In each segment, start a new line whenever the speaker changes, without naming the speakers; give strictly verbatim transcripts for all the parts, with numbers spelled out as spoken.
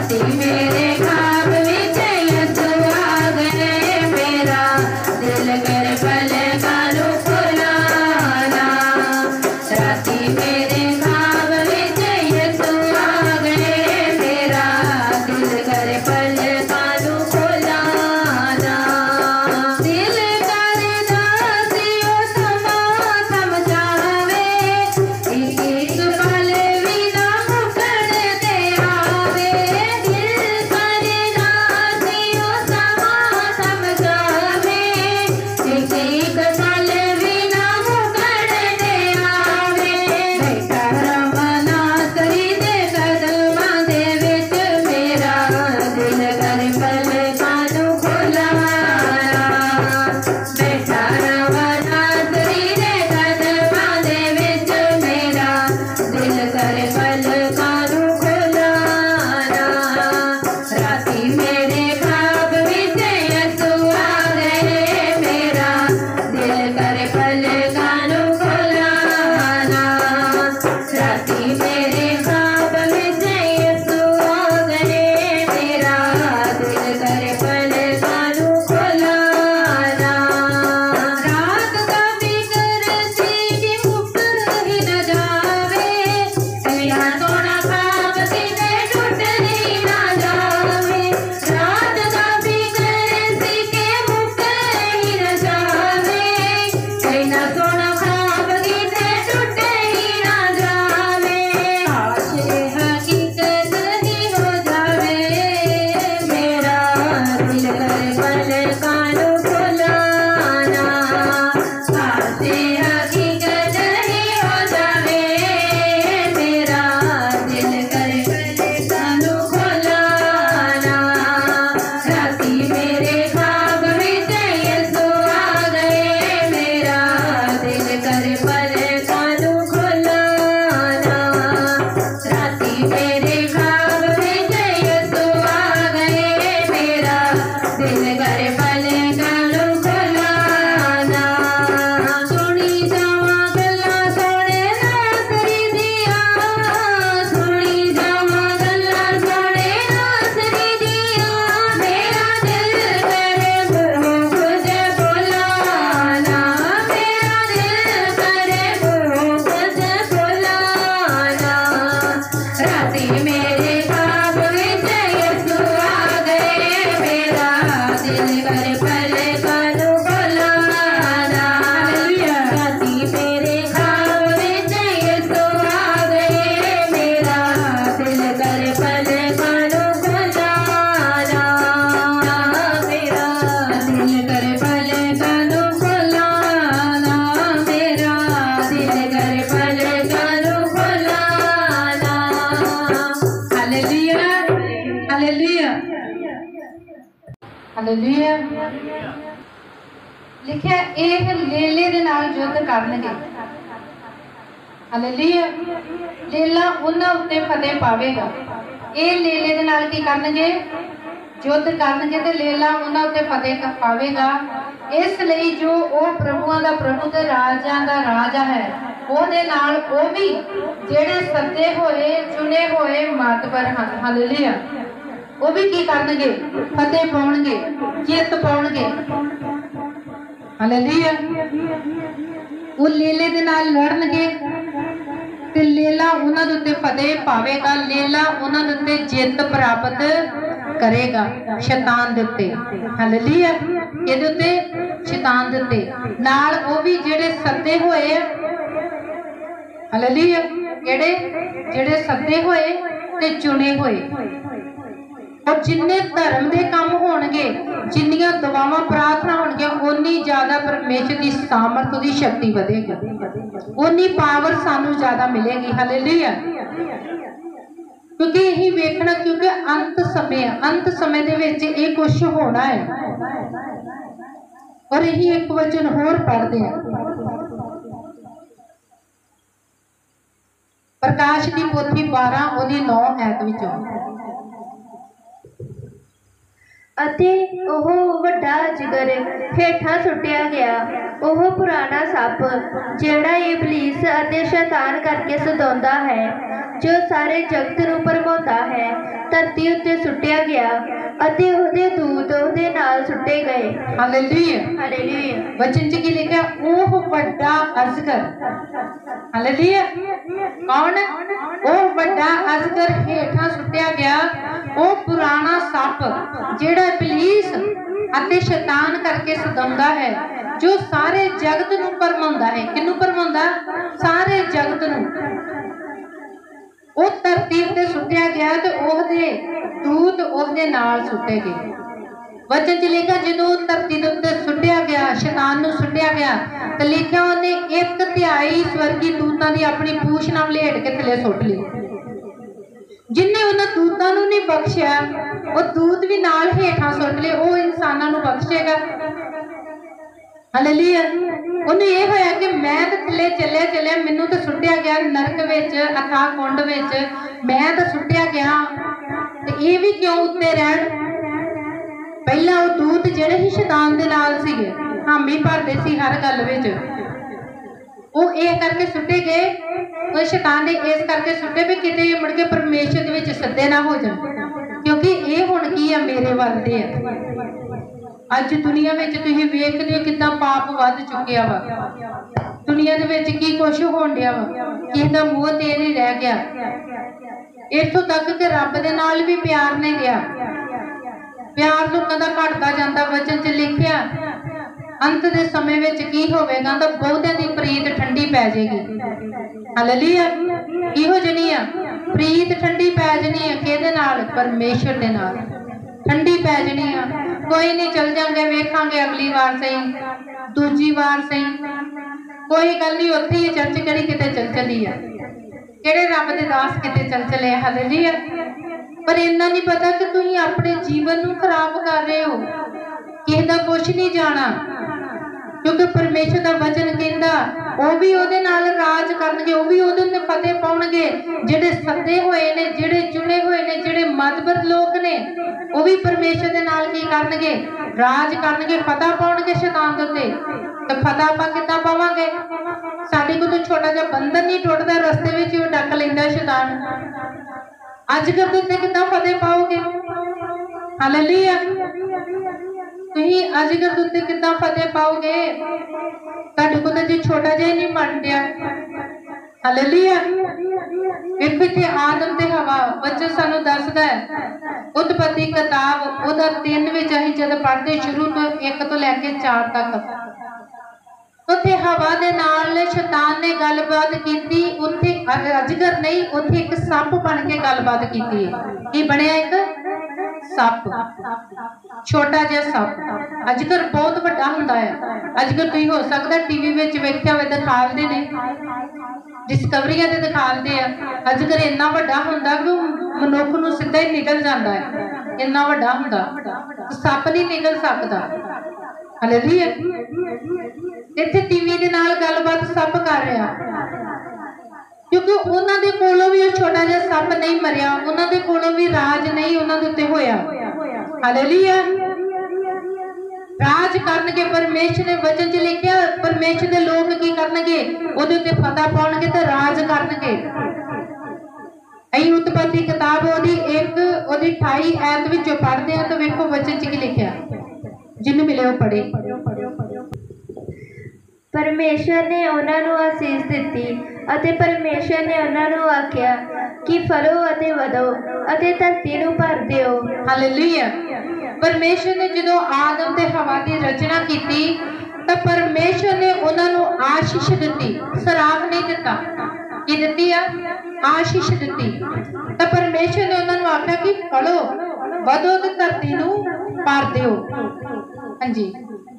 राती मेरे ख्वाब विच यसु आ गए, मेरा दिल कर पलकां खुलाना। राती मेरे ख्वाब विच यसु आ गए, मेरा दिल कर पलकां खुलाना। दिल करदा सी ओ समा समझावे, एक एक पल भी ना मुकण ते आवे। दिल करदा सी ओ समा समझावे, एक एक पल भी ना मुकण ते आवे। बैठा रवाना करी दे कदमां दे विच, मेरा दिल कर पलकां खुलाना। बैठा रवाना करी दे कदमां दे विच, मेरा दिल कर पलकां खुलाना। राती मेरे ख्वाब विच यसु आ गए, मेरा दिल कर पलकां खुलाना। राती मेरे ख्वाब विच यसु आ गए, मेरा दिल कर पलकां खुलाना। रात का फिक्र सी कि मुक ही न जावे, तेरा सोना ख्वाब किते टूट ही ना जावे। रात का फिक्र सी कि मुक ही न जावे, तेरा सोना ख्वाब किते टूट ही ना जावे। काश ये हकीकत ही हो जावे, मेरा दिल कर पलकां खुलाना। काश ये हकीकत ही हो जावे, मेरा दिल कर पलकां खुलाना। राती मेरे ख्वाब विच यसु आ गए, मेरा दिल कर पलकां खुलाना। राती मेरे ख्वाब विच यसु आ गए, मेरा दिल कर पलकां खुलाना। सुनी जावां गल्लां सोहणे नासरी दियां, सुनी जावां गल्लां सोहणे नासरी दियां, मेरा दिल करे मुँहों कुछ बोलाना। मेरा दिल करे मुँहों कुछ बोलाना। राती मेरे ख्वाब विच यसु आ गए, मेरा दिल कर पलकां खुलाना। राती मेरे ख्वाब विच यसु आ गए, मेरा दिल कर पलकां खुलाना। मेरा दिल कर पलकां खुलाना, मेरा दिल कर पलकां खुलाना। Hallelujah, hallelujah, hallelujah. लिखिਆ ਇਹ ਲੇਲੇ ਦੇ ਨਾਲ ਯੁੱਧ ਕਰਨਗੇ। ਹਾਲੇਲੂਇਆ। ਲੇਲਾ ਉਹਨਾਂ ਉੱਤੇ ਫਤਿਹ ਪਾਵੇਗਾ। ਇਹ ਲੇਲੇ ਦੇ ਨਾਲ ਕੀ ਕਰਨਗੇ? ਯੁੱਧ ਕਰਨਗੇ ਤੇ ਲੇਲਾ ਉਹਨਾਂ ਉੱਤੇ ਫਤਿਹ ਪਾਵੇਗਾ। ਇਸ ਲਈ ਜੋ ਉਹ ਪ੍ਰਭੂਆਂ ਦਾ ਪ੍ਰਭੂ ਤੇ ਰਾਜਾਂ ਦਾ ਰਾਜਾ ਹੈ, ਉਹਦੇ ਨਾਲ ਉਹ ਵੀ ਜਿਹੜੇ ਸੱਦੇ ਹੋਏ ਚੁਣੇ ਹੋਏ ਮਾਤਬਰ ਹਨ। ਹਾਲੇਲੂਇਆ। ਉਹ ਵੀ ਕੀ ਕਰਨਗੇ? ਫਤਿਹ ਪਾਉਣਗੇ, ਜਿੱਤ ਪਾਉਣਗੇ। ਹਾਲੇਲੂਇਆ। ਉਹ ਲੇਲੇ ਦੇ ਨਾਲ ਲੜਨਗੇ ਤੇ ਲੇਲਾ ਉਹਨਾਂ ਦੇ ਉੱਤੇ ਫਤਿਹ ਪਾਵੇਗਾ। ਲੇਲਾ ਉਹਨਾਂ ਦੇ ਉੱਤੇ ਜਿੱਤ ਪ੍ਰਾਪਤ ਕਰੇਗਾ ਸ਼ੈਤਾਨ ਦੇ ਉੱਤੇ। ਹਾਲੇਲੂਇਆ। ਇਹਦੇ ਉੱਤੇ ਸ਼ੈਤਾਨ ਦੇ ਉੱਤੇ ਨਾਲ ਉਹ ਵੀ ਜਿਹੜੇ ਸੱਦੇ ਹੋਏ ਆ। ਹਾਲੇਲੂਇਆ। ਜਿਹੜੇ ਜਿਹੜੇ ਸੱਦੇ ਹੋਏ ਤੇ ਚੁਣੇ ਹੋਏ। और जिन्ने धर्म के काम होणगे, जिन्नियां दुआवां प्रार्थना होणगियां, उन्नी ज्यादा परमेश्वर की सामर्थ की शक्ति बढ़ेगी, उन्नी पावर सानू ज्यादा मिलेगी। हालेलुया। क्योंकि यही वेखना, क्योंकि अंत समय अंत समय दे विच ये कुछ होना है। और यही एक वचन होर पढ़ते हैं, प्रकाश की पोथी बारह ओदी नौ ऐत विचों।
ਅਤੇ ਉਹ ਵੱਡਾ ਅਜਗਰ ਹੇਠਾਂ ਸੁੱਟਿਆ ਗਿਆ, ਉਹ ਪੁਰਾਣਾ ਸੱਪ ਜਿਹੜਾ ਇਬਲੀਸ ਅਤੇ ਸ਼ੈਤਾਨ ਕਰਕੇ ਸਤਾਉਂਦਾ ਹੈ, ਜੋ ਸਾਰੇ ਜਗਤ ਨੂੰ ਭਰਮਾਉਂਦਾ ਹੈ, ਧਰਤੀ ਉੱਤੇ ਸੁੱਟਿਆ ਗਿਆ ਅਤੇ ਉਹਦੇ ਦੂਤ ਉਹਦੇ ਨਾਲ ਸੁੱਟੇ ਗਏ।
ਹਾਲੇਲੂਇਆ।
ਹਾਲੇਲੂਇਆ।
वचन च की लिखा, ਉਹ ਵੱਡਾ ਅਜਗਰ। ਹਾਲੇਲੂਇਆ। ਕੌਣ? ਉਹ ਵੱਡਾ ਅਜਗਰ ਹੇਠਾਂ ਸੁੱਟਿਆ ਗਿਆ, ਉਹ ਪੁਰਾਣਾ ਸੱਪ ਜਿਹੜਾ ਇਬਲੀਸ ਅਤੇ ਸ਼ੈਤਾਨ ਕਰਕੇ ਸਤਾਉਂਦਾ ਹੈ, ਜੋ ਸਾਰੇ ਜਗਤ ਨੂੰ ਭਰਮਾਉਂਦਾ ਹੈ। ਕਿਹਨੂੰ ਭਰਮਾਉਂਦਾ? ਸਾਰੇ ਜਗਤ ਨੂੰ। ਉਹ ਧਰਤੀ ਉੱਤੇ ਸੁੱਟਿਆ ਗਿਆ ਤੇ ਉਹਦੇ ਦੂਤ ਉਹਦੇ ਨਾਲ ਸੁੱਟੇ ਗਏ। वचन च लिखा, जो धरती के उत्ते सुटिया गया, शैतान नूं सुटिया गया, तो लिखा उन्हें एक तिहाई स्वर्गी दूतां दी अपनी पूछ नाल लहेट के थले सुट ली। जिन्हें उन्हें दूतां नूं नहीं बख्शिया, वो दूत भी नाल हेठां सुट ले, वो इंसानां नूं बख्शेगा। हालेलुया। उन्हें यह होया कि मैं तो थले चलिया चलिया, मैनूं तो सुटिया गया नरक विच, अथाह कुंड विच, मैं तो सुटिया गया, ते ये भी क्यों उत्ते रहण? पहला वो दूत जिहड़े ही शैतान दे नाल सीगे, हामी भरदे सी हर गल विच, वो इस करके सुटे गए। वो शैतान ने इस करके सुटे भी किते मुड़ के परमेश्वर दे विच सद्दे ना हो जाण, क्योंकि ये हुण की है मेरे वल दे है। अज दुनिया विच तुसीं वेखदे हो किदां पाप वध चुकिया वा, दुनिया दे विच की कुछ होण डिया वा, किसे दा मूंह ते नहीं रह गया, इत्थों तक कि रब दे नाल भी प्यार नहीं रहा, प्यार लोगों का घटता जाता। वचन च लिखिया अंत दे समय विच की होवेगा, तो बहुतियां दी प्रीत ठंडी पै जाएगी। हालेलुया। की हो जानी है? प्रीत ठंडी पै जानी है। किहदे नाल? परमेश्वर दे नाल ठंडी पै जानी है। कोई नहीं, चल जाएंगे, वेखांगे अगली बार सही, दूजी बार सही, कोई गल नहीं, उत्थे ही चर्च करी किते चल चली है, किहड़े रब दे दास किते चल चले। हालेलुया। पर इन्ना नहीं पता कि तुसीं अपने जीवन नूं खराब कर रहे हो, किसी दा कुछ नहीं जाना, क्योंकि परमेश्वर दा वचन कहंदा वो भी उहदे नाल राज करनगे, वो भी उहदे ते फतेह पाउणगे। जिहड़े सद्दे होए ने, जिहड़े चुने होए ने, जिहड़े मतबद लोग ने, वो भी परमेश्वर दे नाल की करनगे? राज करनगे, फतह पाउणगे शैतान दे उत्ते। ते फतह आपां किद्दां पावांगे? साडे कोल तो छोटा जिहा बंधन नहीं टुटदा, रस्ते विच ही डक लैंदा शैतान। अजगर दे उत्ते किद्दां फतेह पाओगे? हालेलुया। तुसीं अजगर दे उत्ते किद्दां फतेह पाओगे? तुहाडे कोल तां जे छोटा जिहा नहीं मर दिया। हालेलुया। वेखो इत्थे आदम ते हवा, वचन सानूं दसदा है, उत्पत्ति किताब ओहदा तीन विच असीं जद पढ़दे शुरू तो एक तो लैके चार तक, उत्थे हवा दे नाल शैतान ने गलबात कीती। उत्थे अजगर नहीं, उत्थे एक सप बन के गलबात कीती है। की बनिया? एक सप, छोटा जिहा सप। अजगर बहुत वड्डा हुंदा है। अजगर तुसीं हो सकदा टीवी विच वेखिया होवे, दिखालदे ने, डिस्कवरीआं ते दिखालदे आ। अजगर इन्ना वड्डा हुंदा कि मनुख नूं सिद्धा ही निकल जांदा है, इन्ना वड्डा हुंदा। सप नहीं निकल सकदा। हालेलुया। इत्थे टीवी दे नाल गलबात सप कर रहा, क्योंकि उन्हां दे कोलों भी छोटा जिहा सप नहीं मरिया, उन्हां दे कोलों भी राज नहीं उन्हां दे उत्ते होया। हालेलुया। राज करनगे परमेश्वर ने वचन च लिखिया, परमेश्वर दे लोग की करनगे? उहदे उत्ते फतह पाउणगे ते राज करनगे। असीं उत्पत्ति किताब ओहदी एक ओहदी अठाई ऐत विचों पढ़दे हां, तो वेखो वचन च की लिखिया, जिन्नू मिले वो पढ़े।
परमेश्वर ने उन्होंने आसीस दी, अते परमेश्वर ने उन्होंने आख्या कि फलो अते वधो अते धरती नूं भर दिओ।
हालेलुया। परमेश्वर ने जो आदम ते हवा की रचना की, तो परमेश्वर ने उन्होंने आशीष दी, सराप नहीं दिता। की दिती आ? आशीष दी। तो परमेश्वर ने उन्होंने आख्या कि फलो वधो ते धरती नूं भर दिओ। हाँ जी।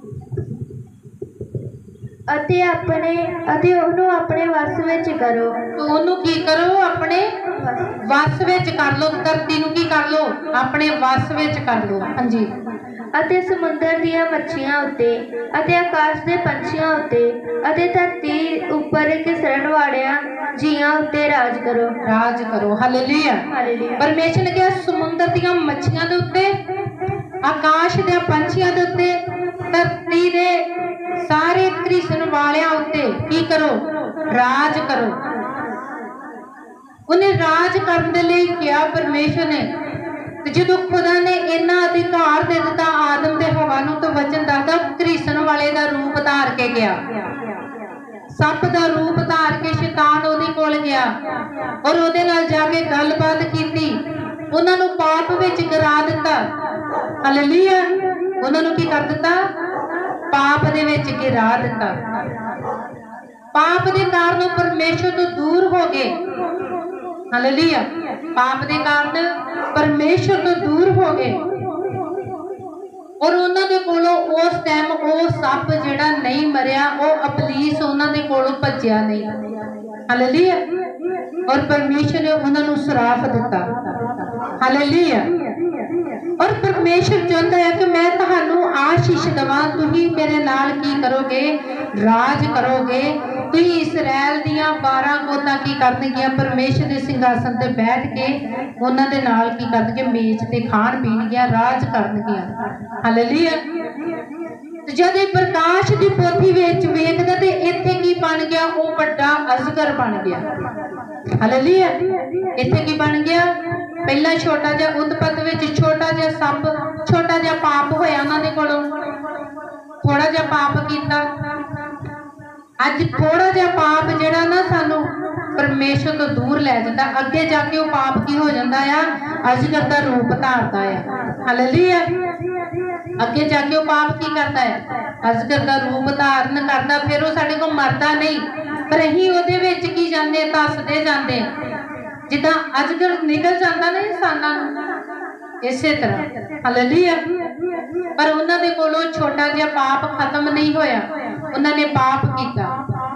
अते अपने अते ओहनू अपने वस विच करो।
ओहनू की करो? अपने वस विच कर लो। धरती नू की कर लो? अपने वस विच कर लो। हाँ जी।
अते समुंदर दियां मच्छियां उत्ते, अते आकाश दे पंछियां उत्ते, अते धरती उपर घिसरण वालियां जीआं उत्ते राज करो।
राज करो। हालेलुया। परमेश्वर ने कहा समुंदर दियां मच्छियां दे उत्ते, आकाश दे पंछियां दे उत्ते, धरती दे सारे घिसण वालियां उत्ते की करो? राज करो। ਉਹਨੇ ਰਾਜ ਕਰਨ ਦੇ ਲਈ ਕਿਹਾ परमेश्वर ने। ਤੇ ਜਦੋਂ ਖੁਦਾ ਨੇ ਇੰਨਾ ਅਧਿਕਾਰ ਦੇ ਦਿੱਤਾ ਆਦਮ ਤੇ ਹਵਾ ਨੂੰ, ਤਾਂ ਵਚਨ ਦੱਸਦਾ ਘੜੀਸਣ ਵਾਲੇ ਦਾ ਰੂਪ ਧਾਰ ਕੇ ਗਿਆ, ਸੱਪ ਦਾ ਰੂਪ ਧਾਰ ਕੇ ਸ਼ੈਤਾਨ ਉਹਦੇ ਕੋਲ ਗਿਆ ਔਰ ਉਹਦੇ ਨਾਲ ਜਾ ਕੇ ਗੱਲਬਾਤ ਕੀਤੀ। ਉਹਨਾਂ ਨੂੰ ਪਾਪ ਵਿੱਚ ਗਿਰਾ ਦਿੱਤਾ। ਹਾਲੇਲੂਇਆ। ਉਹਨਾਂ ਨੂੰ ਕੀ ਕਰ ਦਿੱਤਾ? ਪਾਪ ਦੇ ਵਿੱਚ ਗਿਰਾ ਦਿੱਤਾ। ਪਾਪ ਦੇ ਕਾਰਨ ਉਹ ਪਰਮੇਸ਼ਰ ਤੋਂ ਦੂਰ ਹੋ ਗਏ। ਹਾਲੇਲੂਇਆ। ਪਾਪ ਦੇ ਕਾਰਨ ਪਰਮੇਸ਼ਰ ਤੋਂ ਦੂਰ ਹੋ ਗਏ ਔਰ ਉਹਨਾਂ ਦੇ ਕੋਲੋਂ ਉਸ ਟਾਈਮ ਉਹ ਸੱਪ ਜਿਹੜਾ ਨਹੀਂ ਮਰਿਆ, ਉਹ ਅਬਲੀਸ ਉਹਨਾਂ ਦੇ ਕੋਲੋਂ ਭੱਜਿਆ ਨਹੀਂ। ਹਾਲੇਲੂਇਆ। ਔਰ ਪਰਮੇਸ਼ਰ ਨੇ ਉਹਨਾਂ ਨੂੰ ਸਰਾਪ ਦਿੱਤਾ। ਹਾਲੇਲੂਇਆ। ਔਰ ਪਰਮੇਸ਼ਰ ਚਾਹੁੰਦਾ ਹੈ ਕਿ ਮੈਂ ਤੁਹਾਨੂੰ ਆਸ਼ੀਸ਼ ਦੇਵਾਂ, ਤੁਸੀਂ ਮੇਰੇ ਨਾਲ ਕੀ ਕਰੋਗੇ? ਰਾਜ ਕਰੋਗੇ। ਤੁਸੀਂ ਇਸਰਾਇਲ ਦੀਆਂ ਬਾਰਾਂ ਗੋਤਾਂ ਕੀ ਕਰਨਗੀਆਂ? ਪਰਮੇਸ਼ਰ ਦੇ ਸਿੰਘਾਸਨ ਤੇ ਬੈਠ ਕੇ ਉਹਨਾਂ ਦੇ ਨਾਲ ਕੀ ਕਰਨਗੇ? ਮੇਜ਼ ਤੇ ਖਾਣ ਪੀਣਗੀਆਂ, ਰਾਜ ਕਰਨਗੀਆਂ। ਹਾਲੇਲੂਇਆ। ਤੇ ਜਦ ਇਹ ਪ੍ਰਕਾਸ਼ ਦੀ ਪੋਥੀ ਵਿੱਚ ਵੇਖਦਾ ਤੇ ਇੱਥੇ ਕੀ ਬਣ ਗਿਆ? ਉਹ ਵੱਡਾ ਅਜਗਰ ਬਣ ਗਿਆ। ਹਾਲੇਲੂਇਆ। ਇੱਥੇ ਕੀ ਬਣ ਗਿਆ? ਪਹਿਲਾਂ ਛੋਟਾ ਜਿਹਾ ਉਤਪਤ ਵਿੱਚ ਛੋਟਾ ਜਿਹਾ ਸੱਪ, ਛੋਟਾ ਜਿਹਾ ਪਾਪ ਹੋਇਆ ਉਹਨਾਂ ਦੇ ਕੋਲੋਂ, ਥੋੜਾ ਜਿਹਾ ਪਾਪ ਕੀਤਾ। ਅੱਜ ਥੋੜਾ ਜਿਹਾ ਪਾਪ ਜਿਹੜਾ ਨਾ ਸਾਨੂੰ ਪਰਮੇਸ਼ਰ ਤੋਂ ਦੂਰ ਲੈ ਜਾਂਦਾ, ਅੱਗੇ ਜਾ ਕੇ ਉਹ ਪਾਪ ਕੀ ਹੋ ਜਾਂਦਾ ਆ? ਅਜਗਰ ਦਾ ਰੂਪ ਧਾਰਦਾ ਆ। ਹਾਲੇਲੂਇਆ। ਅੱਗੇ ਜਾ ਕੇ ਉਹ ਪਾਪ ਕੀ ਕਰਦਾ ਹੈ? ਅਜਗਰ ਦਾ ਰੂਪ ਧਾਰਨ ਕਰਦਾ। ਫਿਰ ਉਹ ਸਾਡੇ ਕੋਲ ਮਰਦਾ ਨਹੀਂ, ਪਰ ਅਸੀਂ ਉਹਦੇ ਵਿੱਚ ਕੀ ਜਾਂਦੇ? ਧੱਸਦੇ ਜਾਂਦੇ। ਜਿੱਦਾਂ ਅਜਗਰ ਨਿਕਲ ਜਾਂਦਾ ਨਾ ਇਨਸਾਨਾਂ ਨੂੰ, ਇਸੇ ਤਰ੍ਹਾਂ। ਹਾਲੇਲੂਇਆ। ਪਰ ਉਹਨਾਂ ਦੇ ਕੋਲੋਂ ਛੋਟਾ ਜਿਹਾ ਪਾਪ ਖਤਮ ਨਹੀਂ ਹੋਇਆ, ਉਹਨਾਂ ਨੇ ਪਾਪ ਕੀਤਾ।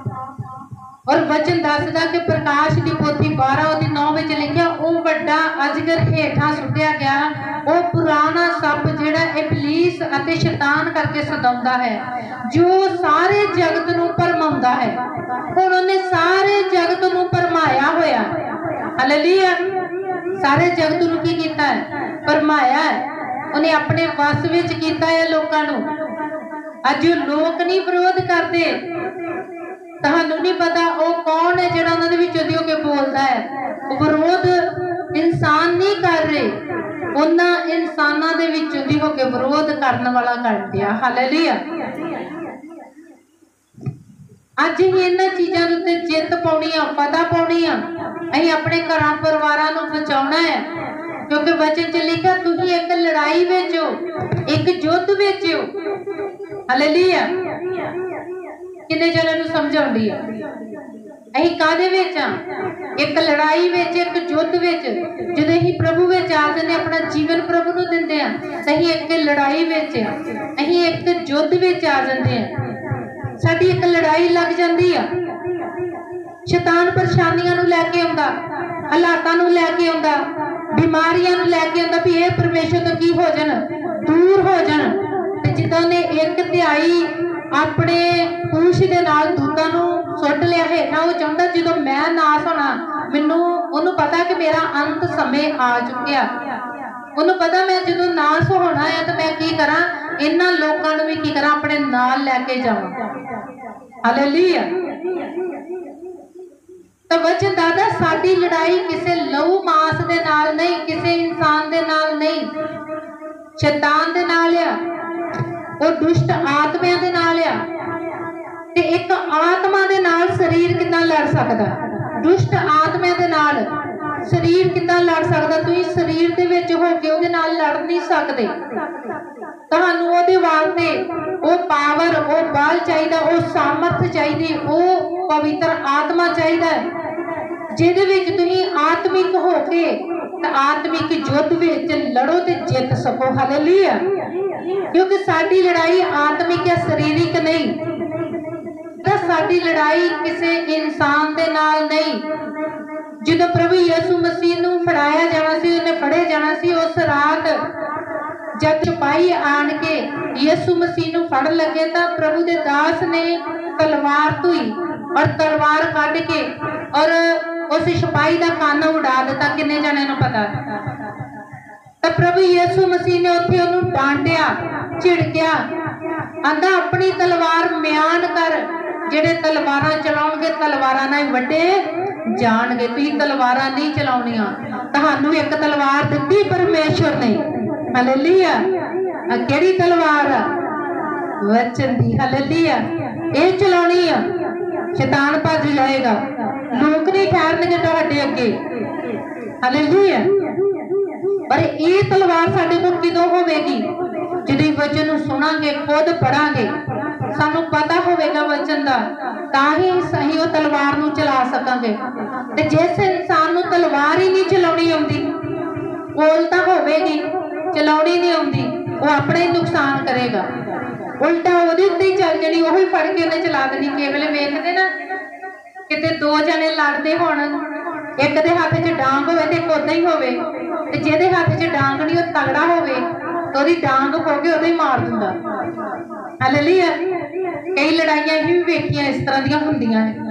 ਔਰ ਵਚਨ ਦੱਸਦਾ ਕਿ ਪ੍ਰਕਾਸ਼ ਦੀ ਪੋਥੀ ਬਾਰਾਂ ਉਹਦੀ ਨੌ ਵਿੱਚ ਲਿਖਿਆ, ਉਹ ਵੱਡਾ ਅਜਗਰ ਹੇਠਾਂ ਸੁੱਟਿਆ ਗਿਆ, ਉਹ ਪੁਰਾਣਾ ਸੱਪ ਜਿਹੜਾ ਇਬਲੀਸ ਅਤੇ ਸ਼ੈਤਾਨ ਕਰਕੇ ਸਤਾਉਂਦਾ ਹੈ, ਜੋ ਸਾਰੇ ਜਗਤ ਨੂੰ ਭਰਮਾਉਂਦਾ ਹੈ। ਹੁਣ ਉਹਨੇ ਸਾਰੇ ਜਗਤ ਨੂੰ ਭਰਮਾਇਆ ਹੋਇਆ। ਹਾਲੇਲੂਇਆ। ਸਾਰੇ ਜਗਤ ਨੂੰ ਕੀ ਕੀਤਾ ਹੈ? ਭਰਮਾਇਆ ਹੈ। ਉਹਨੇ ਆਪਣੇ ਵਸ ਵਿੱਚ ਕੀਤਾ ਹੈ ਲੋਕਾਂ ਨੂੰ। ਅੱਜ ਲੋਕ ਨਹੀਂ ਵਿਰੋਧ ਕਰਦੇ, ਤੁਹਾਨੂੰ ਨਹੀਂ ਪਤਾ ਉਹ ਕੌਣ ਹੈ ਜਿਹੜਾ ਉਹਨਾਂ ਦੇ ਵਿੱਚੋਂ ਦੀ ਹੋ ਕੇ ਬੋਲਦਾ ਹੈ। ਉਹ ਵਿਰੋਧ ਇਨਸਾਨ ਨਹੀਂ ਕਰ ਰਹੇ, ਉਹਨਾਂ ਇਨਸਾਨਾਂ ਦੇ ਵਿੱਚੋਂ ਦੀ ਹੋ ਕੇ ਵਿਰੋਧ ਕਰਨ ਵਾਲਾ ਕਰ ਦਿਆ। ਹਾਲੇਲੂਇਆ। ਅੱਜ ਹੀ ਇਹਨਾਂ ਚੀਜ਼ਾਂ ਦੇ ਉੱਤੇ ਜਿੱਤ ਪਾਉਣੀ ਆ, ਪਤਾ ਪਾਉਣੀ ਆ। ਅਸੀਂ ਆਪਣੇ ਘਰਾਂ ਪਰਿਵਾਰਾਂ ਨੂੰ ਬਚਾਉਣਾ ਹੈ, ਕਿਉਂਕਿ ਵਚਨ 'ਚ ਲਿਖਿਆ ਤੁਸੀਂ ਇੱਕ ਲੜਾਈ ਵਿੱਚ ਹੋ, ਇੱਕ ਯੁੱਧ ਵਿੱਚ ਹੋ। ਹਾਲੇਲੂਇਆ। ਕਿੰਨੇ ਜਣਾਂ ਨੂੰ ਸਮਝ ਆਉਂਦੀ ਆ? ਅਸੀਂ ਕਾਹਦੇ ਵਿੱਚ ਆ? ਇੱਕ ਲੜਾਈ ਵਿੱਚ, ਇੱਕ ਯੁੱਧ ਵਿੱਚ। ਜਦੋਂ ਅਸੀਂ ਪ੍ਰਭੂ ਵਿੱਚ ਆ ਜਾਂਦੇ, ਆਪਣਾ ਜੀਵਨ ਪ੍ਰਭੂ ਨੂੰ ਦਿੰਦੇ ਆ, ਤਾਂ ਅਸੀਂ ਇੱਕ ਲੜਾਈ ਵਿੱਚ ਆ, ਅਸੀਂ ਇੱਕ ਯੁੱਧ ਵਿੱਚ ਆ ਜਾਂਦੇ ਆ। ਸਾਡੀ ਇੱਕ ਲੜਾਈ ਲੱਗ ਜਾਂਦੀ ਆ। ਸ਼ੈਤਾਨ ਪਰੇਸ਼ਾਨੀਆਂ ਨੂੰ ਲੈ ਕੇ ਆਉਂਦਾ, ਹਾਲਾਤਾਂ ਨੂੰ ਲੈ ਕੇ ਆਉਂਦਾ, ਬਿਮਾਰੀਆਂ ਨੂੰ ਲੈ ਕੇ ਆਉਂਦਾ ਵੀ ਇਹ ਪਰਮੇਸ਼ਰ ਤੋਂ ਕੀ ਹੋ ਜਾਣ? ਦੂਰ ਹੋ ਜਾਣ। ਤੇ ਜਿੱਦਾਂ ਨੇ ਇੱਕ ਧਿਆਈ ਆਪਣੇ ਪੂਛ ਦੇ ਨਾਲ ਦੂਤਾਂ ਨੂੰ ਸੁੱਟ ਲਿਆ ਹੇਠਾਂ, ਉਹ ਚਾਹੁੰਦਾ ਜਦੋਂ ਮੈਂ ਨਾਸ ਹੋਣਾ, ਮੈਨੂੰ ਉਹਨੂੰ ਪਤਾ ਕਿ ਮੇਰਾ ਅੰਤ ਸਮੇਂ ਆ ਚੁੱਕਿਆ। ਉਹਨੂੰ ਪਤਾ ਮੈਂ ਜਦੋਂ ਨਾਸ ਹੋਣਾ ਹੈ ਤਾਂ ਮੈਂ ਕੀ ਕਰਾਂ? ਇਹਨਾਂ ਲੋਕਾਂ ਨੂੰ ਵੀ ਕੀ ਕਰਾਂ? ਆਪਣੇ ਨਾਲ ਲੈ ਕੇ ਜਾਵਾਂ। ਹਾਲੇਲੂਇਆ। ਤਾਂ ਵਚਨ ਦੱਸਦਾ ਸਾਡੀ ਲੜਾਈ ਕਿਸੇ ਲਹੂ ਮਾਸ ਦੇ ਨਾਲ ਨਹੀਂ, ਕਿਸੇ ਇਨਸਾਨ ਦੇ ਨਾਲ ਨਹੀਂ, ਸ਼ੈਤਾਨ ਦੇ ਨਾਲ ਆ, ਉਹ ਦੁਸ਼ਟ ਆਤਮਿਆਂ ਦੇ ਨਾਲ ਆ। ਤੇ ਇੱਕ ਆਤਮਾ ਦੇ ਨਾਲ ਸਰੀਰ ਕਿੱਦਾਂ ਲੜ ਸਕਦਾ? ਦੁਸ਼ਟ ਆਤਮਿਆਂ ਦੇ ਨਾਲ ਸਰੀਰ ਕਿੱਦਾਂ ਲੜ ਸਕਦਾ? ਤੁਸੀਂ ਸਰੀਰ ਦੇ ਵਿੱਚ ਹੋ ਕੇ ਉਹਦੇ ਨਾਲ ਲੜ ਨਹੀਂ ਸਕਦੇ। ਤੁਹਾਨੂੰ ਉਹਦੇ ਵਾਸਤੇ ਉਹ ਪਾਵਰ, ਉਹ ਬਲ ਚਾਹੀਦਾ, ਉਹ ਸਾਮਰਥ ਚਾਹੀਦੀ, ਉਹ ਪਵਿੱਤਰ ਆਤਮਾ ਚਾਹੀਦਾ ਜਿਹਦੇ ਵਿੱਚ ਤੁਸੀਂ ਆਤਮਿਕ ਹੋ ਕੇ ਤਾਂ ਆਤਮਿਕ ਯੁੱਧ ਵਿੱਚ ਲੜੋ ਤੇ ਜਿੱਤ ਸਕੋ। ਹਾਲੇਲੂਇਆ। ਕਿਉਂਕਿ ਸਾਡੀ ਲੜਾਈ ਆਤਮਿਕ ਜਾਂ ਸਰੀਰਿਕ ਨਹੀਂ, ਤਾਂ ਸਾਡੀ ਲੜਾਈ ਕਿਸੇ ਇਨਸਾਨ ਦੇ ਨਾਲ ਨਹੀਂ। ਜਦੋਂ ਪ੍ਰਭੂ ਯਿਸੂ ਮਸੀਹ ਨੂੰ ਫੜਾਇਆ ਜਾਣਾ ਸੀ, ਉਹਨੇ ਫੜੇ ਜਾਣਾ ਸੀ, ਉਸ ਰਾਤ ਜਦ ਸਿਪਾਹੀ ਆਣ ਕੇ ਯਿਸੂ ਮਸੀਹ ਨੂੰ ਫੜ ਲੱਗੇ ਤਾਂ ਪ੍ਰਭੂ ਦੇ ਦਾਸ ਨੇ ਤਲਵਾਰ ਧੋਈ ਔਰ ਤਲਵਾਰ ਕੱਢ ਕੇ ਔਰ ਉਸ ਸਿਪਾਹੀ ਦਾ ਕੰਨ ਉਡਾ ਦਿੱਤਾ। ਕਿੰਨੇ ਜਣਿਆਂ ਨੂੰ ਪਤਾ? ਤਾਂ ਪ੍ਰਭੂ ਯਿਸੂ ਮਸੀਹ ਨੇ ਉੱਥੇ ਉਹਨੂੰ ਡਾਂਟਿਆ, ਝਿੜਕਿਆ, ਆਂਦਾ ਆਪਣੀ ਤਲਵਾਰ ਮਿਆਨ ਕਰ, ਜਿਹੜੇ ਤਲਵਾਰਾਂ ਚਲਾਉਣਗੇ ਤਲਵਾਰਾਂ ਨਾਲ ਵੱਡੇ ਜਾਣਗੇ। ਤੁਸੀਂ ਤਲਵਾਰਾਂ ਨਹੀਂ ਚਲਾਉਣੀਆਂ, ਤੁਹਾਨੂੰ ਇੱਕ ਤਲਵਾਰ ਦਿੱਤੀ ਪਰਮੇਸ਼ਵਰ ਨੇ। ਹਾਲੇਲੂਇਆ। ਆ ਕਿਹੜੀ ਤਲਵਾਰ ਆ? ਵਚਨ ਦੀ। ਹਾਲੇਲੂਇਆ। ਇਹ ਚਲਾਉਣੀ ਆ, ਸ਼ੈਤਾਨ ਭੱਜ ਜਾਏਗਾ, ਲੋਕ ਨਹੀਂ ਠਹਿਰਨਗੇ ਤੁਹਾਡੇ ਅੱਗੇ। ਹਾਲੇਲੂਇਆ। ਪਰ ਇਹ ਤਲਵਾਰ ਸਾਡੇ ਕੋਲ ਕਿਦੋਂ ਹੋਵੇਗੀ? ਜਦੋਂ ਵਚਨ ਨੂੰ ਸੁਣਾਂਗੇ, ਖੁਦ ਪੜਾਂਗੇ, ਸਾਨੂੰ ਪਤਾ ਹੋਵੇਗਾ ਵਚਨ ਦਾ, ਤਾਂ ਹੀ ਸਹੀ ਉਹ ਤਲਵਾਰ ਨੂੰ ਚਲਾ ਸਕਾਂਗੇ। ਤੇ ਜਿਸ ਇਨਸਾਨ ਨੂੰ ਤਲਵਾਰ ਹੀ ਨਹੀਂ ਚਲਾਉਣੀ ਆਉਂਦੀ, ਕੋਲ ਤਾਂ ਹੋਵੇਗੀ, ਚਲਾਉਣੀ ਨਹੀਂ ਆਉਂਦੀ, ਉਹ ਆਪਣਾ ਹੀ ਨੁਕਸਾਨ ਕਰੇਗਾ। ਉਲਟਾ ਉਹਦੇ ਉੱਤੇ ਹੀ ਚੱਲ ਜਾਣੀ, ਉਹੀ ਫੜ ਕੇ ਉਹਨੇ ਚਲਾ ਦੇਣੀ। ਕੇਵਲ ਵੇਖਦੇ ਨਾ, ਕਿਤੇ ਦੋ ਜਣੇ ਲੜਦੇ ਹੋਣ, ਇੱਕ ਦੇ ਹੱਥ 'ਚ ਡਾਂਗ ਹੋਵੇ ਤੇ ਇੱਕ ਉਦਾਂ ਹੀ ਹੋਵੇ, ਤੇ ਜਿਹਦੇ ਹੱਥ 'ਚ ਡਾਂਗ ਨਹੀਂ ਉਹ ਤਗੜਾ ਹੋਵੇ ਤੇ ਉਹਦੀ ਡਾਂਗ ਖੋ ਕੇ ਉਹਦੇ ਮਾਰ ਦਿੰਦਾ। ਹਾਲੇਲੂਇਆ। ਕਈ ਲੜਾਈਆਂ ਵੀ ਵੇਖੀਆਂ ਇਸ ਤਰ੍ਹਾਂ ਦੀਆਂ ਹੁੰਦੀਆਂ ਨੇ।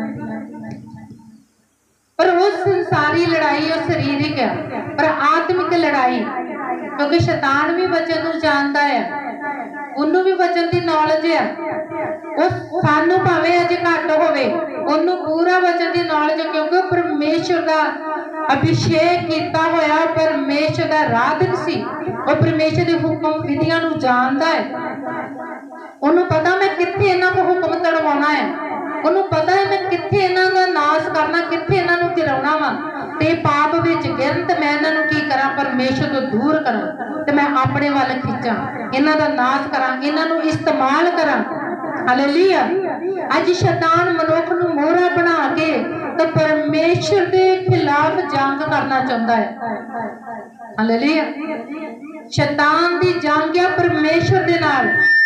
ਪਰ ਉਹ ਸੰਸਾਰੀ ਲੜਾਈ ਉਹ ਸਰੀਰਿਕ ਆ, ਪਰ ਆਤਮਿਕ ਲੜਾਈ, ਕਿਉਂਕਿ ਸ਼ੈਤਾਨ ਵੀ ਵਚਨ ਨੂੰ ਜਾਣਦਾ ਹੈ, ਉਹਨੂੰ ਵੀ ਵਚਨ ਦੀ ਨੌਲੇਜ ਆ। ਉਹ ਸਾਨੂੰ ਭਾਵੇਂ ਅਜੇ ਘੱਟ ਹੋਵੇ, ਉਹਨੂੰ ਪੂਰਾ ਵਚਨ ਦੀ ਨੌਲੇਜ, ਕਿਉਂਕਿ ਉਹ ਪਰਮੇਸ਼ਰ ਦਾ ਅਭਿਸ਼ੇਕ ਕੀਤਾ ਹੋਇਆ ਪਰਮੇਸ਼ਰ ਦਾ ਆਰਾਧਕ ਸੀ। ਉਹ ਪਰਮੇਸ਼ਰ ਦੇ ਹੁਕਮ ਵਿਧੀਆਂ ਨੂੰ ਜਾਣਦਾ ਹੈ। ਉਹਨੂੰ ਪਤਾ ਮੈਂ ਕਿੱਥੇ ਇਹਨਾਂ ਕੋ ਹੁਕਮ ਤੜਵਾਉਣਾ ਹੈ, ਉਹਨੂੰ ਪਤਾ ਹੈ ਮੈਂ ਕਿੱਥੇ ਇਹਨਾਂ ਦਾ ਨਾਸ਼ ਕਰਨਾ, ਕਿੱਥੇ ਇਹਨਾਂ ਨੂੰ ਗਿਰਾਉਣਾ ਵਾ, ਤੇ ਪਾਪ ਵਿੱਚ ਗਿਰਨ ਤੇ ਮੈਂ ਇਹਨਾਂ ਨੂੰ ਕੀ ਕਰਾਂ? ਪਰਮੇਸ਼ਰ ਤੋਂ ਦੂਰ ਕਰਾਂ ਤੇ ਮੈਂ ਆਪਣੇ ਵੱਲ ਖਿੱਚਾਂ, ਇਹਨਾਂ ਦਾ ਨਾਸ਼ ਕਰਾਂ, ਇਹਨਾਂ ਨੂੰ ਇਸਤੇਮਾਲ ਕਰਾਂ। ਹਾਲੇਲੂਇਆ। ਅੱਜ ਸ਼ੈਤਾਨ ਮਨੁੱਖ ਨੂੰ ਮੋਹਰਾ ਬਣਾ ਕੇ ਤੇ ਪਰਮੇਸ਼ਰ ਦੇ ਖਿਲਾਫ ਜੰਗ ਕਰਨਾ ਚਾਹੁੰਦਾ ਹੈ। ਹਾਲੇਲੂਇਆ। ਸ਼ੈਤਾਨ ਦੀ ਜੰਗ ਹੈ ਪਰਮੇਸ਼ਰ ਦੇ ਨਾਲ।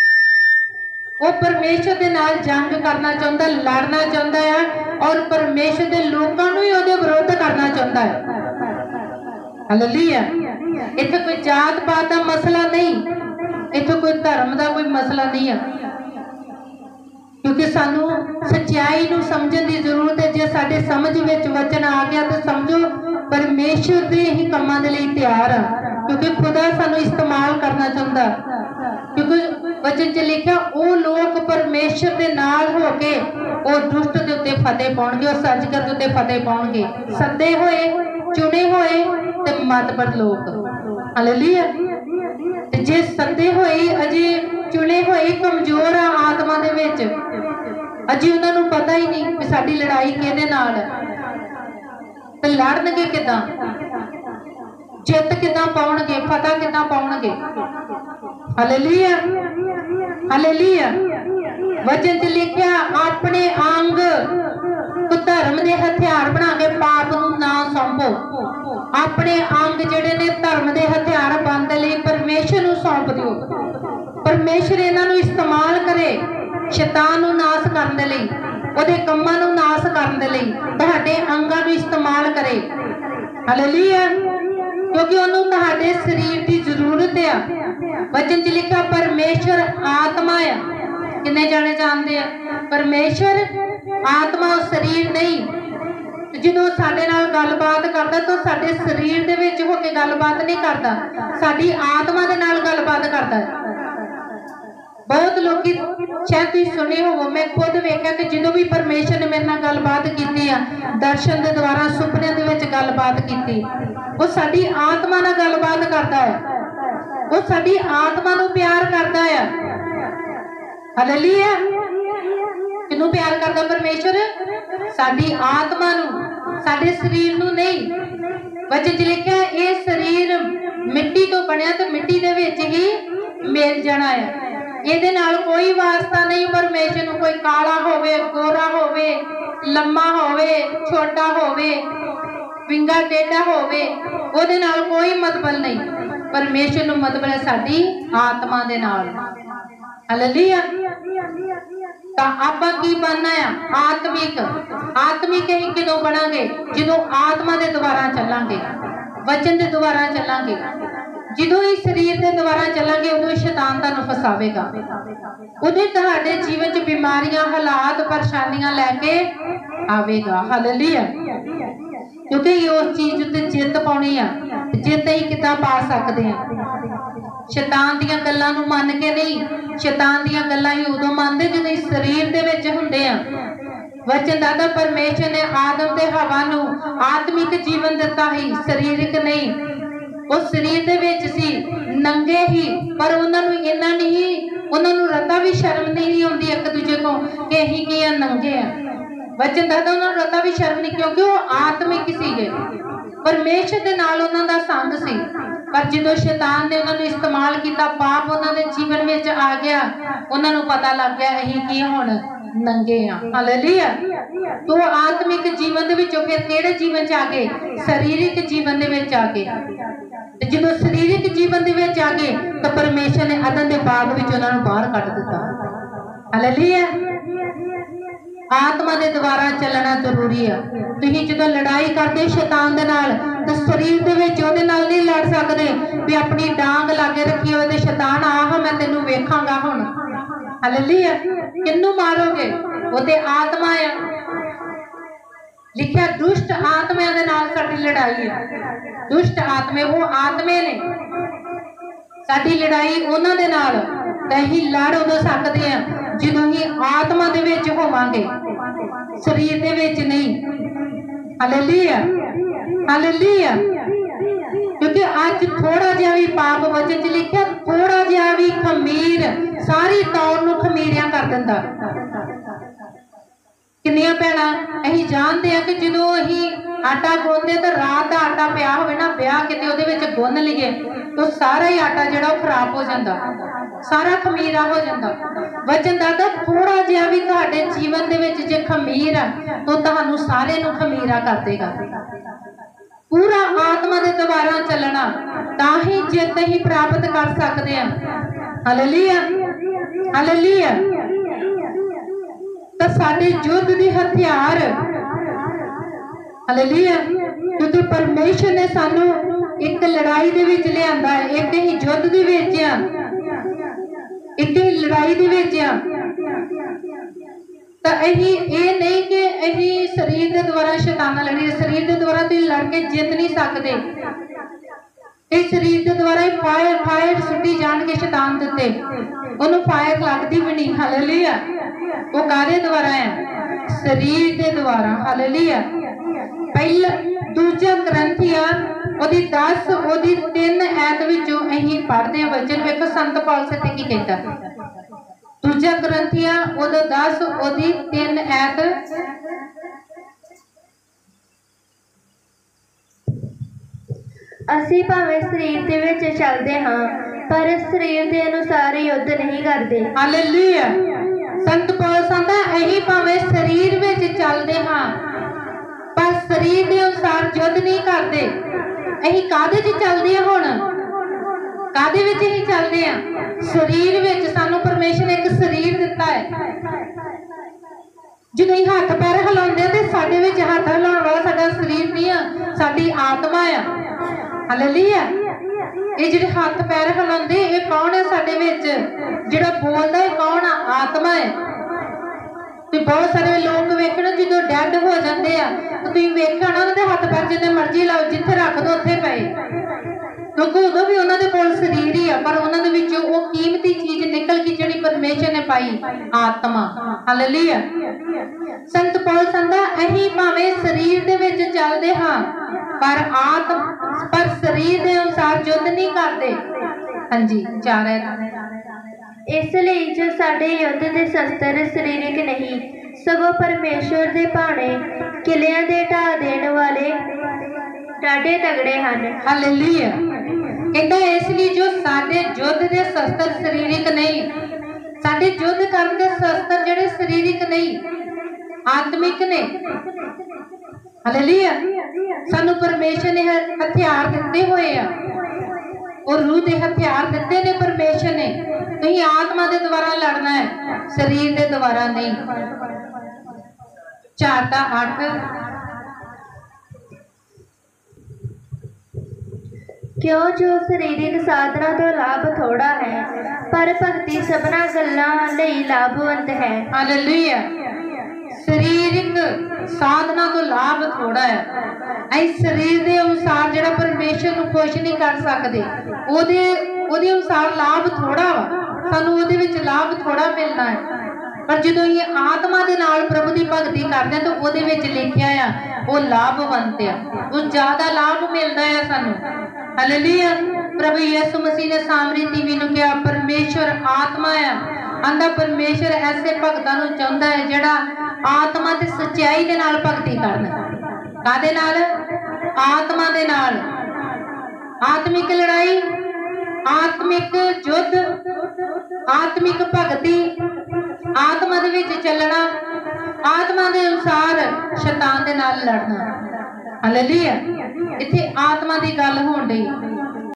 ਉਹ ਪਰਮੇਸ਼ਰ ਦੇ ਨਾਲ ਜੰਗ ਕਰਨਾ ਚਾਹੁੰਦਾ, ਲੜਨਾ ਚਾਹੁੰਦਾ ਹੈ, ਔਰ ਪਰਮੇਸ਼ਰ ਦੇ ਲੋਕਾਂ ਨੂੰ ਹੀ ਉਹਦੇ ਵਿਰੁੱਧ ਕਰਨਾ ਚਾਹੁੰਦਾ ਹੈ। ਹਾਲੇਲੂਇਆ। ਇੱਥੇ ਕੋਈ ਜਾਤ ਪਾਤ ਦਾ ਮਸਲਾ ਨਹੀਂ, ਇੱਥੇ ਕੋਈ ਧਰਮ ਦਾ ਕੋਈ ਮਸਲਾ ਨਹੀਂ ਹੈ, ਕਿਉਂਕਿ ਸਾਨੂੰ ਸੱਚਾਈ ਨੂੰ ਸਮਝਣ ਦੀ ਜ਼ਰੂਰਤ ਹੈ। ਜੇ ਸਾਡੇ ਸਮਝ ਵਿੱਚ ਵਚਨ ਆ ਗਿਆ ਤਾਂ ਸਮਝੋ ਪਰਮੇਸ਼ਰ ਦੇ ਹੀ ਕੰਮਾਂ ਦੇ ਲਈ ਤਿਆਰ ਆ, ਕਿਉਂਕਿ ਖੁਦਾ ਸਾਨੂੰ ਇਸਤੇਮਾਲ ਕਰਨਾ ਚਾਹੁੰਦਾ। ਕਿਉਂਕਿ ਵਚਨ 'ਚ ਲਿਖਿਆ, ਉਹ ਲੋਕ ਪਰਮੇਸ਼ਰ ਦੇ ਨਾਲ ਹੋ ਕੇ ਉਹ ਦੁਸ਼ਟ ਦੇ ਉੱਤੇ ਫਤਿਹ ਪਾਉਣਗੇ, ਉਹ ਸੱਜਗਰ ਦੇ ਉੱਤੇ ਫਤਿਹ ਪਾਉਣਗੇ। ਸੱਦੇ ਹੋਏ, ਚੁਣੇ ਹੋਏ ਤੇ ਮਤਬਰ ਲੋਕ। ਹਾਲੇਲੂਇਆ। ਤੇ ਜੇ ਸੱਦੇ ਹੋਏ ਅਜੇ ਚੁਣੇ ਹੋਏ ਕਮਜ਼ੋਰ ਆ ਆਤਮਾ ਦੇ ਵਿੱਚ, ਅਜੇ ਉਹਨਾਂ ਨੂੰ ਪਤਾ ਹੀ ਨਹੀਂ ਕਿ ਸਾਡੀ ਲੜਾਈ ਕਿਹਦੇ ਨਾਲ ਹੈ, ਤੇ ਲੜਨਗੇ ਕਿੱਦਾਂ, ਜਿੱਤ ਕਿੱਦਾਂ ਪਾਉਣਗੇ, ਫਤਿਹ ਕਿੱਦਾਂ ਪਾਉਣਗੇ। ਹਾਲੇਲੂਇਆ। ਹਾਲੇਲੂਇਆ। ਵਚਨ 'ਚ ਲਿਖਿਆ, ਆਪਣੇ ਅੰਗ ਧਰਮ ਦੇ ਹਥਿਆਰ ਬਣਾ ਕੇ ਪਾਪ ਨੂੰ ਨਾ ਸੌਂਪੋ। ਆਪਣੇ ਅੰਗ ਜਿਹੜੇ ਨੇ ਧਰਮ ਦੇ ਹਥਿਆਰ ਬਣਨ ਦੇ ਲਈ ਪਰਮੇਸ਼ਰ ਨੂੰ ਸੌਂਪ ਦਿਓ। ਪਰਮੇਸ਼ਰ ਇਹਨਾਂ ਨੂੰ ਇਸਤੇਮਾਲ ਕਰੇ ਸ਼ੈਤਾਨ ਨੂੰ ਨਾਸ਼ ਕਰਨ ਦੇ ਲਈ, ਉਹਦੇ ਕੰਮਾਂ ਨੂੰ ਨਾਸ਼ ਕਰਨ ਦੇ ਲਈ ਤੁਹਾਡੇ ਅੰਗਾਂ ਨੂੰ ਇਸਤੇਮਾਲ ਕਰੇ। ਹਾਲੇਲੂਇਆ। ਕਿਉਂਕਿ ਉਹਨੂੰ ਤੁਹਾਡੇ ਸਰੀਰ ਦੀ ਜ਼ਰੂਰਤ ਆ। ਵਚਨ 'ਚ ਲਿਖਿਆ, ਪਰਮੇਸ਼ਰ ਆਤਮਾ ਆ। ਕਿੰਨੇ ਜਾਣੇ ਜਾਣਦੇ ਆ ਪਰਮੇਸ਼ਰ ਆਤਮਾ, ਉਹ ਸਰੀਰ ਨਹੀਂ। ਜਦੋਂ ਸਾਡੇ ਨਾਲ ਗੱਲਬਾਤ ਕਰਦਾ ਤਾਂ ਸਾਡੇ ਸਰੀਰ ਦੇ ਵਿੱਚ ਹੋ ਕੇ ਗੱਲਬਾਤ ਨਹੀਂ ਕਰਦਾ, ਸਾਡੀ ਆਤਮਾ ਦੇ ਨਾਲ ਗੱਲਬਾਤ ਕਰਦਾ ਹੈ। ਬਹੁਤ ਲੋਕੀ ਸ਼ਾਇਦ ਤੁਸੀਂ ਸੁਣੇ ਹੋਵੋ, ਮੈਂ ਖੁਦ ਵੇਖਿਆ ਕਿ ਜਦੋਂ ਵੀ ਪਰਮੇਸ਼ਰ ਨੇ ਮੇਰੇ ਨਾਲ ਗੱਲਬਾਤ ਕੀਤੀ ਆ, ਦਰਸ਼ਨ ਦੇ ਦੁਆਰਾ, ਸੁਪਨਿਆਂ ਦੇ ਵਿੱਚ ਗੱਲਬਾਤ ਕੀਤੀ, ਉਹ ਸਾਡੀ ਆਤਮਾ ਨਾਲ ਗੱਲਬਾਤ ਕਰਦਾ ਹੈ, ਉਹ ਸਾਡੀ ਆਤਮਾ ਨੂੰ ਪਿਆਰ ਕਰਦਾ ਆ। ਹਾਲੇਲੂਇਆ। ਕਿਹਨੂੰ ਪਿਆਰ ਕਰਦਾ ਪਰਮੇਸ਼ਰ? ਸਾਡੀ ਆਤਮਾ ਨੂੰ, ਸਾਡੇ ਸਰੀਰ ਨੂੰ ਨਹੀਂ। ਵਚਨ 'ਚ ਲਿਖਿਆ, ਇਹ ਸਰੀਰ ਮਿੱਟੀ ਤੋਂ ਬਣਿਆ ਤੇ ਮਿੱਟੀ ਦੇ ਵਿੱਚ ਹੀ ਮਿਲ ਜਾਣਾ ਹੈ। ਇਹਦੇ ਨਾਲ ਕੋਈ ਵਾਸਤਾ ਨਹੀਂ ਪਰਮੇਸ਼ਰ ਨੂੰ, ਕੋਈ ਕਾਲਾ ਹੋਵੇ, ਗੋਰਾ ਹੋਵੇ, ਲੰਮਾ ਹੋਵੇ, ਛੋਟਾ ਹੋਵੇ, ਵਿੰਗਾ ਟੇਢਾ ਹੋਵੇ, ਉਹਦੇ ਨਾਲ ਕੋਈ ਮਤਲਬ ਨਹੀਂ। ਪਰਮੇਸ਼ਰ ਨੂੰ ਮਤਲਬ ਹੈ ਸਾਡੀ ਆਤਮਾ ਦੇ ਨਾਲ। ਹਾਲੇਲੂਇਆ। ਤਾਂ ਆਪਾਂ ਕੀ ਬਣਨਾ ਆ? ਆਤਮਿਕ। ਆਤਮਿਕ ਹੀ ਕਿਦੋਂ ਬਣਾਂਗੇ? ਜਦੋਂ ਆਤਮਾ ਦੇ ਦੁਆਰਾ ਚੱਲਾਂਗੇ, ਵਚਨ ਦੇ ਦੁਆਰਾ ਚੱਲਾਂਗੇ। ਜਦੋਂ ਹੀ ਸਰੀਰ ਦੇ ਦੁਆਰਾ ਚੱਲਾਂਗੇ, ਉਦੋਂ ਸ਼ੈਤਾਨ ਤੁਹਾਨੂੰ ਫਸਾਵੇਗਾ, ਉਦੋਂ ਤੁਹਾਡੇ ਜੀਵਨ 'ਚ ਬਿਮਾਰੀਆਂ, ਹਾਲਾਤ, ਪਰੇਸ਼ਾਨੀਆਂ ਲੈ ਕੇ ਆਵੇਗਾ। ਹਾਲੇਲੂਇਆ। ਕਿਉਂਕਿ ਉਸ ਚੀਜ਼ ਉੱਤੇ ਜਿੱਤ ਪਾਉਣੀ ਆ, ਜਿੱਤ ਹੀ ਕਿੱਦਾਂ ਪਾ ਸਕਦੇ ਆ? ਸ਼ੈਤਾਨ ਦੀਆਂ ਗੱਲਾਂ ਨੂੰ ਮੰਨ ਕੇ ਨਹੀਂ। ਸ਼ੈਤਾਨ ਦੀਆਂ ਗੱਲਾਂ ਹੀ ਉਦੋਂ ਮੰਨਦੇ ਜਦੋਂ ਇਸ ਸਰੀਰ ਦੇ ਵਿੱਚ ਹੁੰਦੇ ਆ। वचन दादा परमेश्वर ने आदम ते हवा नू आत्मिक जीवन दिता ही, शरीरक नहीं। वो शरीर दे विच सी, नंगे ही, पर उन्हां नू इन्ना नहीं, उन्हां नू रता भी शर्म नहीं आउंदी एक दूजे को कि असीं की नंगे आ। वचन दादा उन्हां नू रता भी शर्म नहीं, क्योंकि वो आत्मिक सीगे, परमेश्वर दे नाल उन्हां दा संग सी। पर जो शैतान ने उन्होंने इस्तेमाल किया, पाप उन्होंने जीवन में आ गया, उन्होंने पता लग गया असीं की हुण नंगे आ। हालेलुया। तो आत्मिक जीवन दे विचों फिर किहड़े जीवन च आ गए? शरीरिक जीवन दे विच आ गए। जो शरीरिक जीवन दे विच आ गए तो परमेश्वर ने अदन दे बाग विच उन्हां नूं बाहर कढ दिता। हालेलुया। आत्मा दे द्वारा चलना जरूरी है। तुसीं जदों लड़ाई करदे शैतान दे नाल तो शरीर दे विच उहदे नाल नहीं लड़ सकदे भी अपनी डांग लागे रखी होवे ते शैतान आह मैं तैनूं वेखांगा हुण। हालेलुया। किन्नू मारोगे? वो ते आत्मा है। लिखिया दुष्ट आत्मा दे नाल साडी लड़ाई है। दुष्ट आत्मे वो आत्मे ने, साडी लड़ाई उन्हां दे नाल ते असीं लड़ उदों सकदे हां जदों ही आत्मा दे विच होवांगे, शरीर दे विच नहीं। हालेलुया। हालेलुया। क्योंकि अज थोड़ा जिहा भी पाप वचन च लिखिया, थोड़ा जिहा भी खमीर सारी तौर नूं खमीरिया कर दिंदा। किन्नियां भैणां असीं जानते हैं कि जदों असीं आटा गुनदे तो रात का आटा पिया होवे ना, ब्याह किते उहदे विच गुन लईए तो सारा ही आटा जिहड़ा ओह खराब हो जांदा, सारा खमीरा हो जाता। वचन दादा थोड़ा जिहा भी तुहाडे जीवन दे विच जे खमीर आ तो तुहानू सारे नू खमीरा कर देगा। पूरा आत्मा दे द्वारा चलना तां ही जित ही प्राप्त कर सकते हैं। हालेलुया। हालेलुया। तो साडे युद्ध दे हथियार, हालेलुया, क्योंकि परमेश्वर ने सानू एक लड़ाई दे विच लिआंदा है, एक ही युद्ध दे विच आ, एक ही लड़ाई दे विच आ। तो असीं ये नहीं कि असीं शरीर के द्वारा शैतान नाल लड़ीए, शरीर के द्वारा तुसीं लड़ के जित नहीं सकते। इस शरीर के द्वारा ही फायर फायर सुट्टी जान के शैतान दिते, उन्होंने फायर लगती भी नहीं। हालेलुया। वो कादे द्वारा है? शरीर के द्वारा। हालेलुया। पहला दूजा ग्रंथिया ओदी दस ओदी तीन ऐत विचों असीं पढ़दे वचन वेखो संत पौलुस ते की कहता। दूजा ग्रंथिया ओदा दस ओदी तीन ऐत,
ਅਸੀਂ ਭਾਵੇਂ ਸਰੀਰ ਦੇ ਵਿੱਚ ਚੱਲਦੇ ਹਾਂ ਪਰ ਸਰੀਰ ਦੇ ਅਨੁਸਾਰ ਯੁੱਧ ਨਹੀਂ ਕਰਦੇ।
ਹਾਲੇਲੂਇਆ। ਸੰਤ ਪੌਲੁਸ ਕਹਿੰਦਾ ਅਸੀਂ ਭਾਵੇਂ ਸਰੀਰ ਵਿੱਚ ਚੱਲਦੇ ਹਾਂ ਪਰ ਸਰੀਰ ਦੇ ਅਨੁਸਾਰ ਯੁੱਧ ਨਹੀਂ ਕਰਦੇ। ਅਸੀਂ ਕਾਹਦੇ 'ਚ ਚੱਲਦੇ ਹਾਂ? ਹੁਣ ਕਾਹਦੇ ਵਿੱਚ ਹੀ ਚੱਲਦੇ ਹਾਂ? ਸਰੀਰ ਵਿੱਚ। ਸਾਨੂੰ ਪਰਮੇਸ਼ਰ ਨੇ ਇੱਕ ਸਰੀਰ ਦਿੱਤਾ ਹੈ। ਜਦੋਂ ਅਸੀਂ ਹੱਥ ਪੈਰ ਹਿਲਾਉਂਦੇ ਤੇ ਸਾਡੇ ਵਿੱਚ ਹੱਥ ਹਿਲਾਉਣ ਵਾਲਾ ਸਾਡਾ ਸਰੀਰ ਨਹੀਂ ਆ, ਸਾਡੀ ਆਤਮਾ ਆ। ਹਾਲੇਲੂਇਆ। ਇਹ ਜਿਹੜੇ ਹੱਥ ਪੈਰ ਹਿਲਾਉਂਦੇ ਇਹ ਕੌਣ ਹੈ? ਸਾਡੇ ਵਿੱਚ ਜਿਹੜਾ ਬੋਲਦਾ ਇਹ ਕੌਣ ਆ? ਆਤਮਾ ਹੈ। ਤੇ ਬਹੁਤ ਸਾਰੇ ਲੋਕ ਵੇਖਣ ਜਦੋਂ ਡੈਡ ਹੋ ਜਾਂਦੇ ਆ ਤੁਸੀਂ ਵੇਖਣਾ ਉਹਨਾਂ ਦੇ ਹੱਥ ਪੈਰ ਜਿੰਨੇ ਮਰਜ਼ੀ ਲਾਓ, ਜਿੱਥੇ ਰੱਖ ਦੋ ਉੱਥੇ ਪਏ, ਕਿਉਂਕਿ ਉਦੋਂ ਵੀ ਉਹਨਾਂ ਦੇ ਕੋਲ ਸਰੀਰ ਹੀ ਆ ਪਰ ਉਹਨਾਂ ਦੇ ਵਿੱਚੋਂ ਉਹ ਕੀਮਤੀ ਚੀਜ਼ ਨਿਕਲ ਕੇ ਜਿਹੜੀ ਪਰਮੇਸ਼ਰ ਨੇ ਪਾਈ, ਆਤਮਾ। ਹਾਲੇਲੂਇਆ। ਸੰਤ ਪੌਲੁਸ ਕਹਿੰਦਾ ਅਸੀਂ ਭਾਵੇਂ ਸਰੀਰ ਦੇ ਵਿੱਚ ਚੱਲਦੇ ਹਾਂ पर आत्म पर शरीर के अनुसार युद्ध नहीं करते। हाँ जी, चार है।
इसलिए जो साडे युद्ध के शस्त्र सरीरिक नहीं सगों परमेश्वर के भाणे किलियां दे ढा देने वाले डाढे तगड़े हैं।
हालेलुया। कहता है इसलिए जो साडे युद्ध के शस्त्र सरीरिक नहीं, साडे युद्ध करने के शस्त्र जिहड़े सरीरिक नहीं आत्मिक ने। हालेलुया। सानू परमेश्वर ने हथियार दिते हुए आ और रूह के हथियार दिते ने परमेश्वर ने। तुसीं आत्मा के द्वारा लड़ना है, शरीर के द्वारा नहीं। चार का अठ।
क्यों जो शारीरिक साधना तो लाभ थोड़ा है पर भक्ति सबना गल्लां लई लाभवंत है।
हालेलुया। शरीरिक साधना तो लाभ थोड़ा है। असीं शरीर के अनुसार जिहड़ा परमेश्वर नूं खुश नहीं कर सकते, ओहदे ओहदे अनुसार लाभ थोड़ा वा, सानूं ओहदे विच लाभ थोड़ा मिलना है। पर जो ये आत्मा दे नाल प्रभु की भगती करते तो वो लिखिया आ वो लाभवंत आ, वो ज्यादा लाभ मिलता है सानू। हालेलुया। प्रभु यीशु मसीह ने सामरी तीवी नूं कहा परमेश्वर आत्मा है, आंदा परमेश्वर ऐसे भगतां नूं चाहुंदा है जिहड़ा आत्मा ते सच्चाई दे नाल भगती करन। कादे नाल? आत्मा दे नाल। आत्मिक लड़ाई, आत्मिक युद्ध, आत्मिक भगती, आत्मा दे विच चलना, आत्मा दे अनुसार शैतान दे नाल लड़ना। हालेलुया। इत्थे आत्मा दी गल होण दी